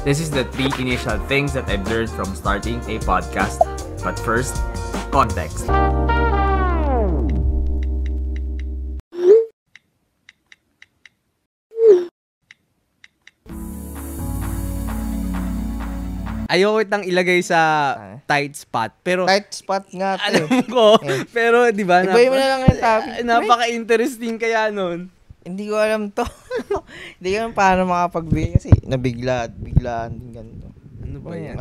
This is the 3 initial things that I've learned from starting a podcast. But first, context. Ayoko itang ilagay sa tight spot, pero Tight spot nga to. alam ko, pero di ba, Ibahin mo na lang yung topic. napaka-interesting kaya nun. Hindi ko alam to. Hindi ko alam paano makapagbigay kasi biglaan din ganito. Ano ba yan?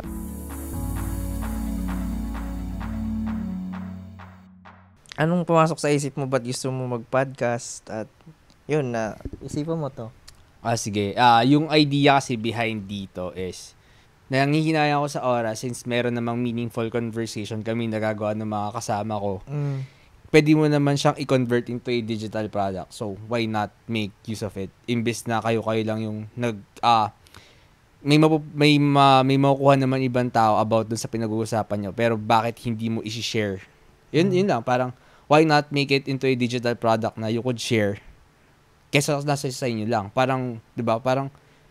Anong pumasok sa isip mo, ba't gusto mo mag-podcast? At yun na, isipan mo to. Sige. Yung idea kasi behind dito is, nangihinayang ako sa oras since meron namang meaningful conversation kami nagagawa ng mga kasama ko. Pwede mo naman siyang i-convert into a digital product. So, why not make use of it? Imbes na kayo lang yung may makukuha naman ibang tao about dun sa pinag-uusapan nyo. Pero bakit hindi mo i-share? Yun lang. Parang, why not make it into a digital product na you could share? Kesa nasa sa inyo lang. Parang, di ba? Parang,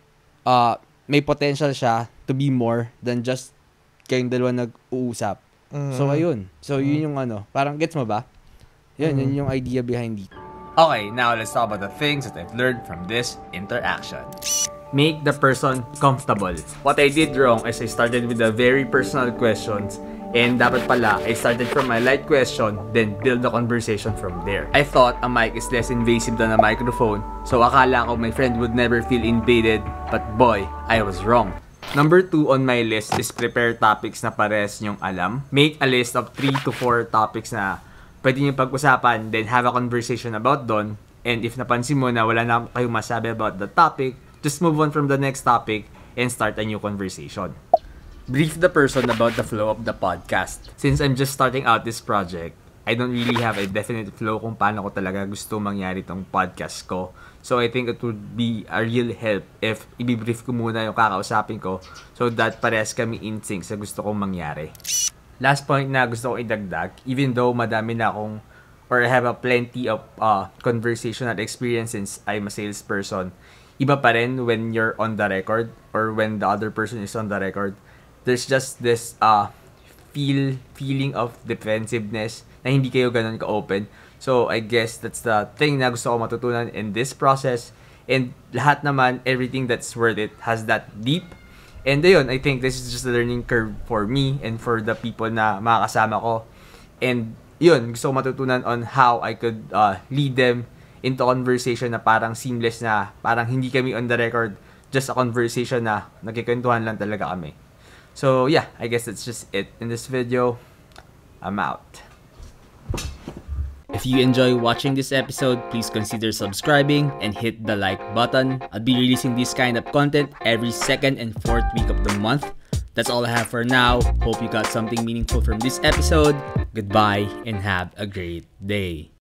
may potential siya to be more than just kayong dalawa nag-uusap. So, ayun. So, yun yung parang gets mo ba? Yun yung idea behind it. Okay, now let's talk about the things that I've learned from this interaction. Make the person comfortable. What I did wrong is I started with the very personal questions, and dapat pala, I started from my light question, then build the conversation from there. I thought a mic is less invasive than a microphone, so akala ko my friend would never feel invaded, but boy, I was wrong. Number 2 on my list is prepare topics na pares nyong alam. Make a list of 3 to 4 topics na pwede nyo pag-usapan, then have a conversation about don. And if napansin mo na wala na kayong masabi about the topic, just move on from the next topic and start a new conversation. Brief the person about the flow of the podcast. Since I'm just starting out this project, I don't really have a definite flow kung paano ko talaga gusto mangyari tong podcast ko. So I think it would be a real help if i-brief ko muna yung kakausapin ko so that parehas kami in sync sa gusto kong mangyari. Last point na gusto kong idagdag, even though madami na akong or I have a plenty of conversational experience since I'm a salesperson, iba pa rin when you're on the record or when the other person is on the record. There's just this feeling of defensiveness na hindi kayo ganun ka-open. So, I guess that's the thing na gusto ko matutunan in this process. And lahat naman, everything that's worth it has that deep. And ayun, I think this is just a learning curve for me and for the people na makakasama ko. And yun, gusto ko matutunan on how I could lead them into conversation na parang seamless na, parang hindi kami on the record, just a conversation na nagkikwentuhan lang talaga kami. So yeah, I guess that's just it in this video. I'm out. If you enjoy watching this episode, please consider subscribing and hit the like button. I'll be releasing this kind of content every second and fourth week of the month. That's all I have for now. Hope you got something meaningful from this episode. Goodbye and have a great day.